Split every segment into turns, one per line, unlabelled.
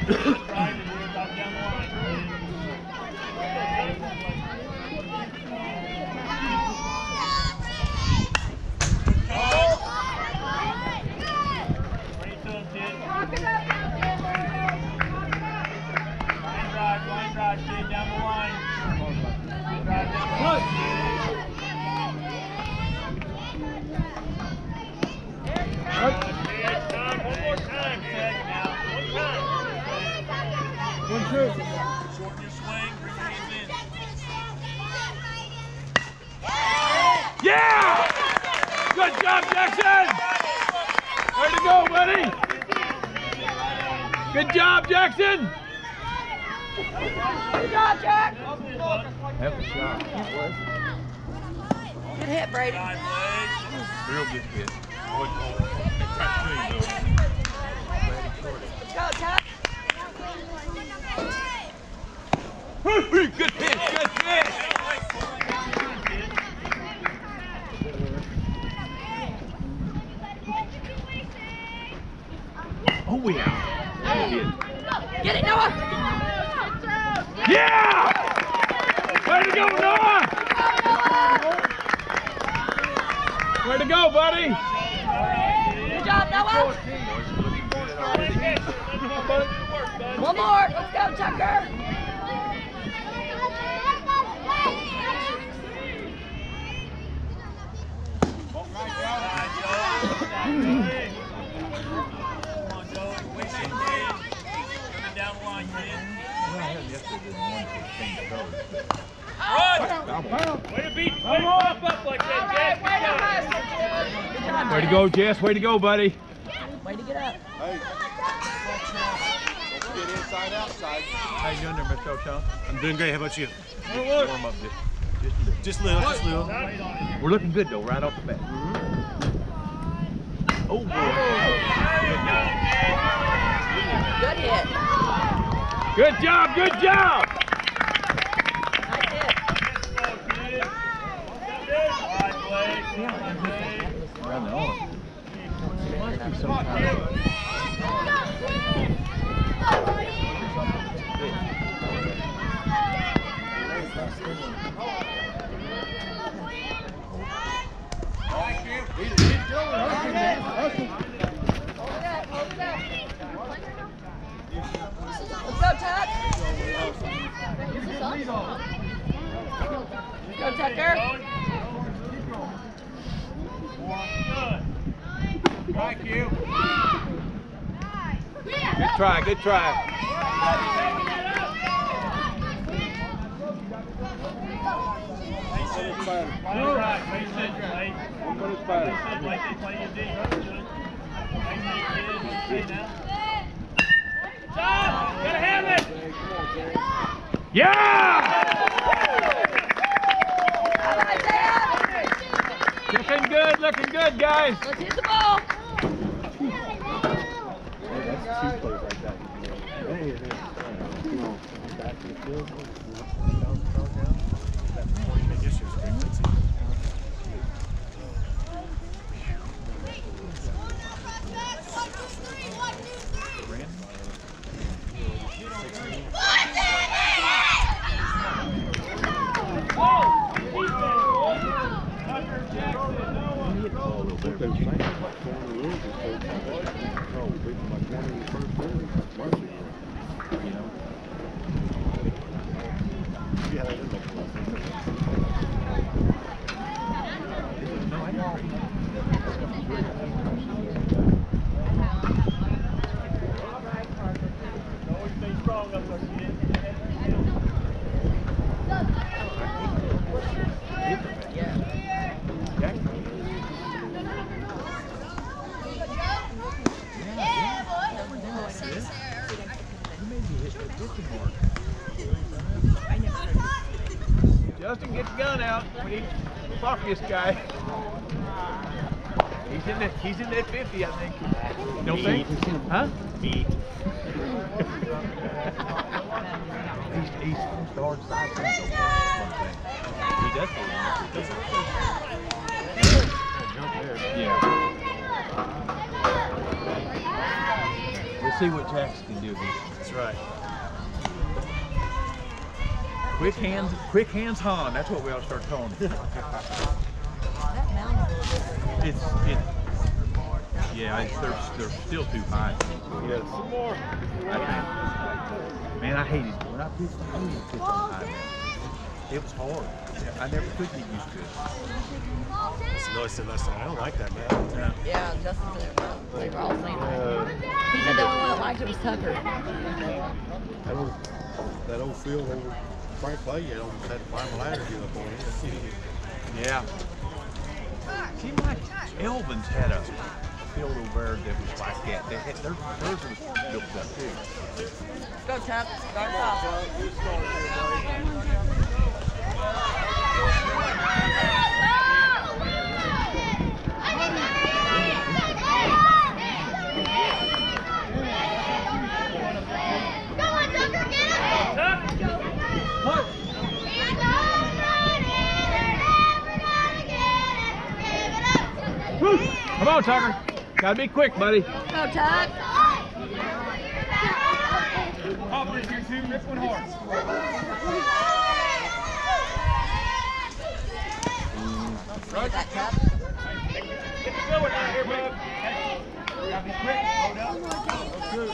Yeah! Good job, Jackson! Way to go, buddy! Good job, Jackson!
Good job, Jack!
That was a shot.
Good hit, Brady.
Real good hit.
Let's go, Jack.
Good pitch, good pitch! Oh, yeah.
Get it, Noah!
Yeah! Way to go, Noah! Way to go, buddy!
Good job, Noah! One more! Let's go, Tucker!
Way to beat, way to pop up like that, Jess.
Way to go, Jess. Way to go, buddy.
Way to get up.
Hey. Don't get inside, outside.
How you doing there, Mr. O'Shawn?
I'm doing great. How about you?
Warm up just a little.
Just little.
We're looking good, though, right off the bat. Oh, boy.
Good hit.
Good job, good job!
Nice hit.
Around the horn. Must be some kind of...
Let's go, Tuck. Go, Tucker.
Good try, good try.
Gotta have it!
Yeah!
All right, Dad.
Looking good, guys.
Let's hit the ball.
That's two plays like that. Hey, it is. Back to the field.
Justin, get the gun out. We need to fuck this guy. He's in that 50, I think. Don't think? Huh? He's the hard side. He does. Yeah. This see what Jackson can do here.
That's right.
Quick hands, Han. That's what we all start calling it.
That mound is a little different.
They're still too high.
Yes. Some more.
Man, I hated it. When I pitched, I hated pitching high. It was hard. I never could get used to it.
That's what I said last time. I don't like that, man.
Yeah, Justin said they were all saying that. He said the only one that liked it was Tucker.
That old field over Frank Clay, you know, had to climb a ladder to get up on it.
Yeah. Seemed like Elvin's had a field over there that was like that. They had theirs was built up too.
Go, Chuck. Start off.
Come on, Tucker. Gotta be quick, buddy.
Go, Chuck.
Confidence here, too. This one hard.
Right that, Chuck.
Get the forward out here, bud. Gotta be quick. Hold up. Good.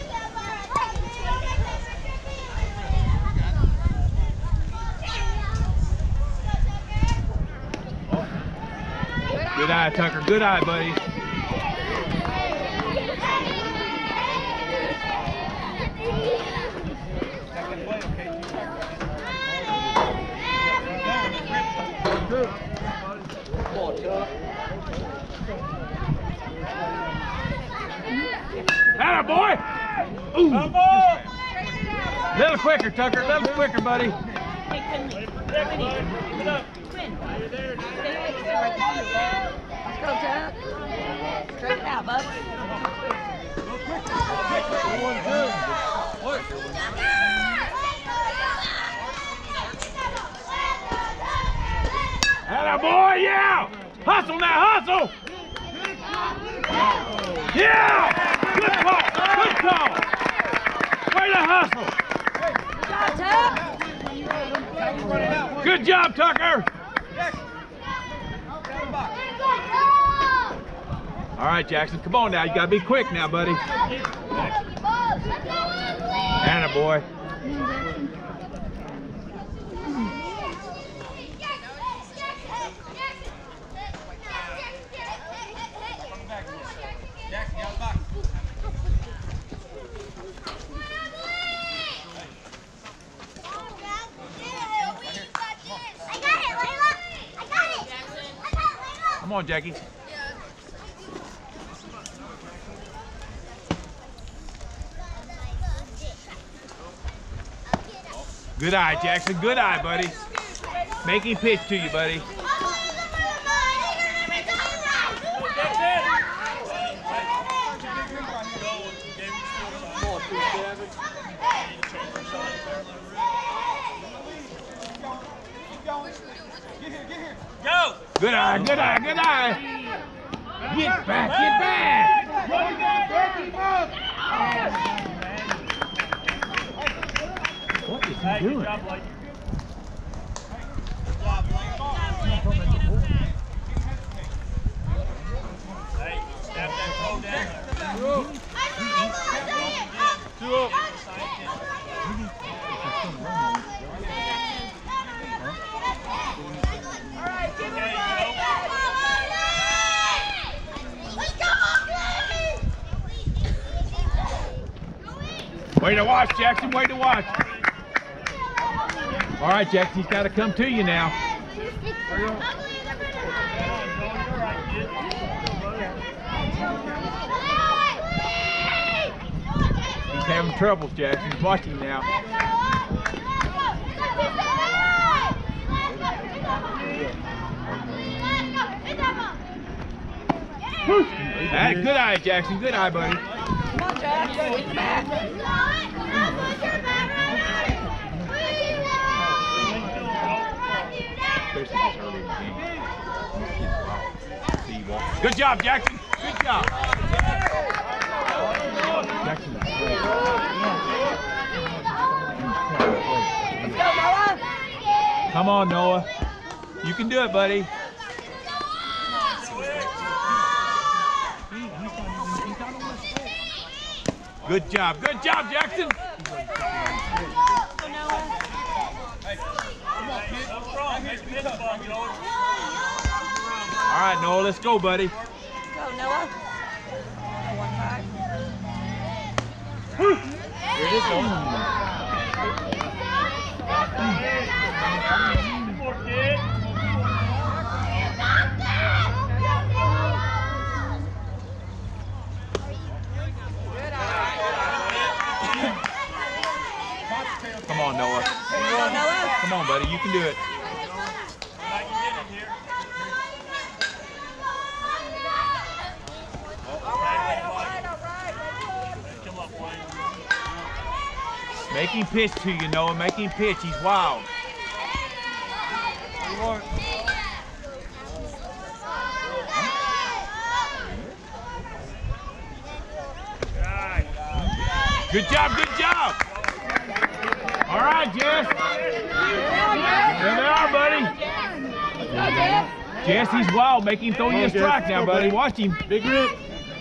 Good eye, Tucker. Good eye, buddy. Atta boy! Ooh. Little quicker, Tucker. Little quicker, buddy.
Let's go, Chuck. Straight it out, bub.
Atta boy, yeah! Hustle now, hustle! Yeah! Good call, good call! Way to hustle!
Go, Chuck.
Good job, Tucker! All right, Jackson, come on now. You gotta be quick now, buddy. Atta boy. Come on, Jackie. Good eye, Jackson. Good eye, buddy. Make him pitch to you, buddy.
Go!
Good eye, good eye, good eye. Get back, get back. What is he doing?
Good job, Blake. Hey, step that throw down. Two up.
Way to watch, Jackson. Way to watch. All right, Jackson. He's got to come to you now. He's having troubles, Jackson. He's watching now. Hey, good eye, Jackson. Good eye, buddy.
Come on, Jack. Swing the bat.
Good job, Jackson. Good job. Jackson. Come on, Noah. You can do it, buddy. Good job, Jackson. All right, Noah, let's go, buddy.
Go, Noah. 1-5.
Here it is, Noah.
Come on, Noah. Come on, buddy. You can do it. Make him pitch to you, Noah. Make him pitch. He's wild. Good job, good job. All right, Jess. There they are, buddy. Jess, he's wild. Make him throw you a strike now, buddy. Watch him.
Big rip.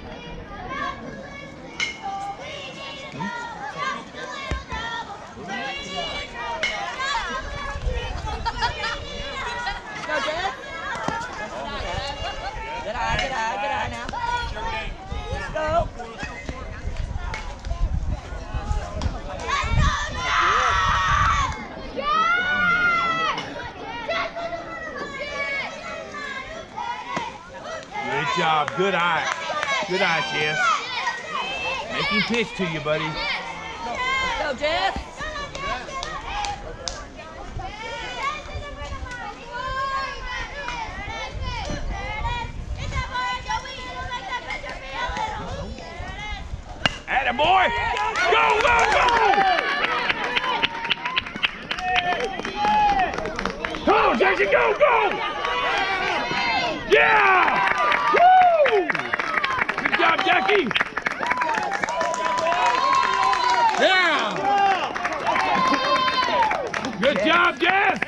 Good eye now. Let's go.
Good job. Good eye. Good eye, Jess. Make him pitch to you, buddy.
Go, Jess.
Atta boy! Go, go, go! Come on, Jackson, go, go! Yeah! Woo! Good job, Jackie! Yeah! Good job, Jess!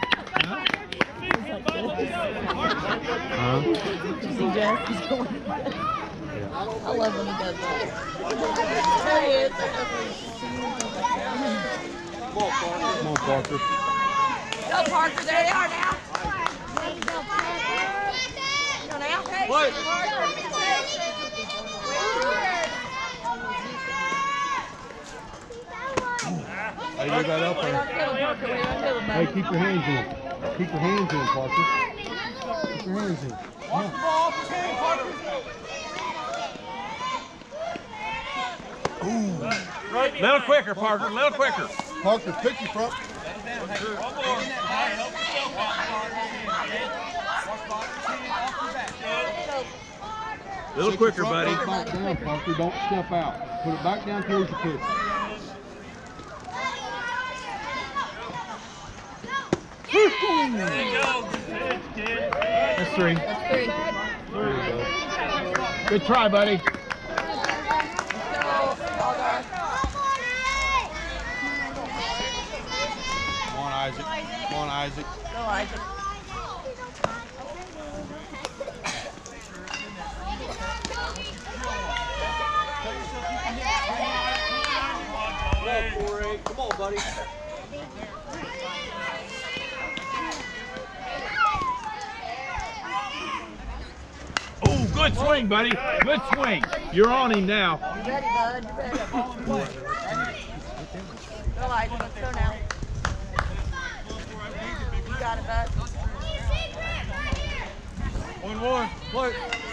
See Jess? He's going. I love when he does that. There he is.
Come on, Parker.
Go, Parker. There they are now. Go now.
What? Hey, you got up there. Hey, keep your hands in. Keep your hands in, Parker. Keep your hands in. Come on.
Little quicker, Parker, little quicker.
Parker, pick your front.
Little quicker, buddy.
Back down, Parker. Don't step out. Put it back down towards your pitch.
That's three.
That's 3.
There you go.
Good try, buddy.
Come on, Isaac. Come on, Isaac.
Go, Isaac.
Come on, buddy.
Oh, good swing, buddy. Good swing. You're on him now.
You ready, bud? You ready? Go, Isaac. Let's go now. You got it, bud.
1-1. Play.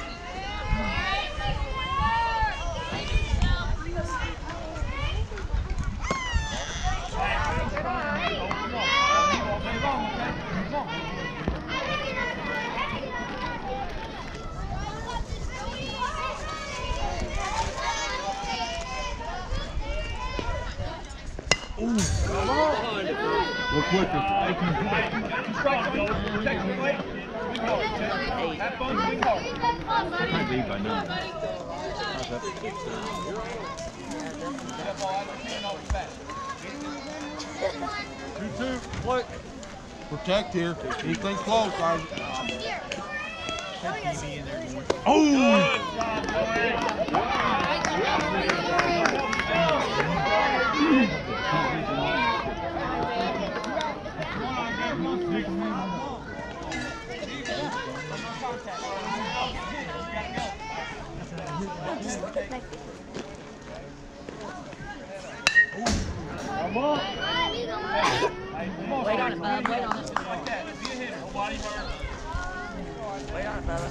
Look quicker.
Might be by now.
2-2. Play. protect here. Anything close,
Come on.
Wait on it, bub. Wait on it. Wait on it, bub.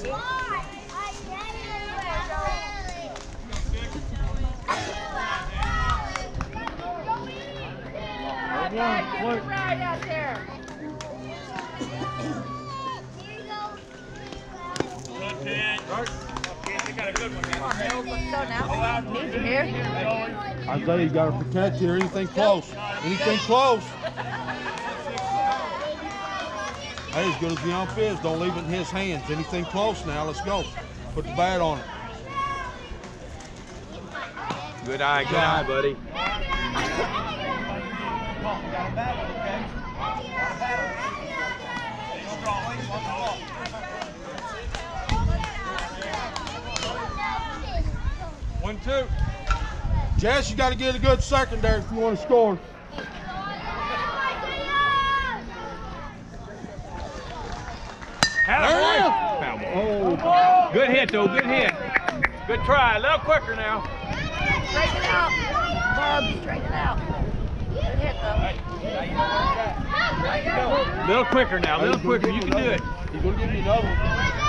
Right out there. Got a good one.
Come on, Mills. Let's go now. Need you here.
Isaiah, you got to protect here. Anything close. Anything close. Hey, as good as the ump is, don't leave it in his hands. Anything close now, let's go. Put the bat on it.
Good eye, buddy.
One, two.
Jess, you got to get a good secondary if you want to score.
Oh. Good hit, though. Good hit. Good try. A little quicker now.
Straighten it out. Bub, straighten it out. Good hit, though.
A little quicker now. A little quicker. You can do it.
He's going to give you another one.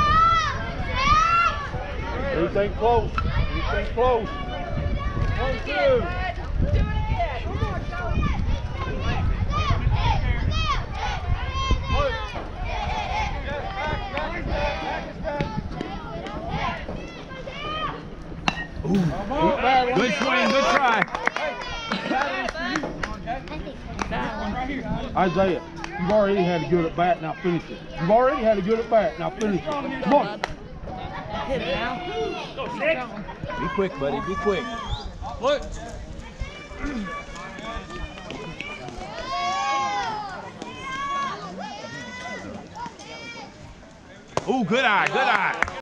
Anything close. Anything close. 1, 2.
Do it again.
Good swing. Good try.
Isaiah, you've already had a good at bat, now finish it. You've already had a good at bat, now finish it. Come on.
Hit it now.
Go, 6.
Be quick, buddy. Be quick.
Look.
Oh, good eye. Good eye.